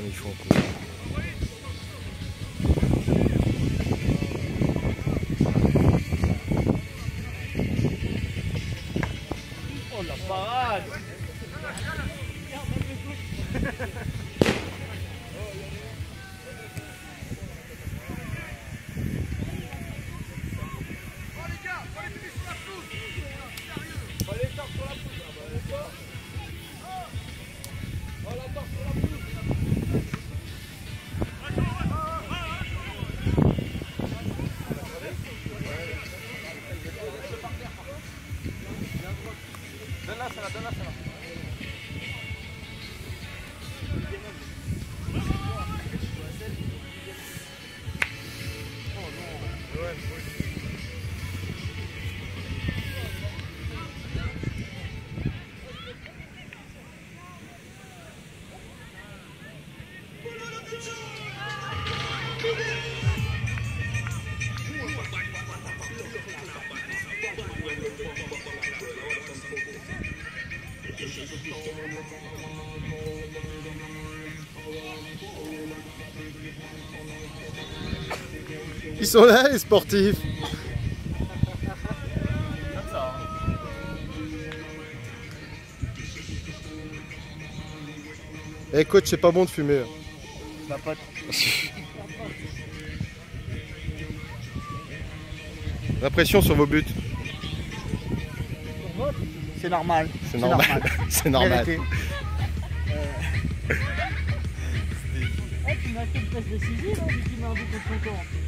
ils font quoi? Oh la parade! Donne-la, celle-là. Oh non. Ouais, Ils sont là les sportifs. Eh coach, c'est pas bon de fumer. Ma pote. La pression sur vos buts. C'est normal. C'est normal. C'est normal. Tu m'as fait une passe décisive, hein, vu qu'il m'a un but contre son camp.